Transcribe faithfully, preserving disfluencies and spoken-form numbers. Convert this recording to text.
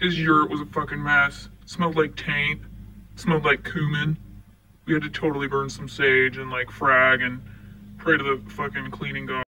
His yurt was a fucking mess. Smelled like taint. Smelled like cumin. We had to totally burn some sage and like frag and pray to the fucking cleaning god.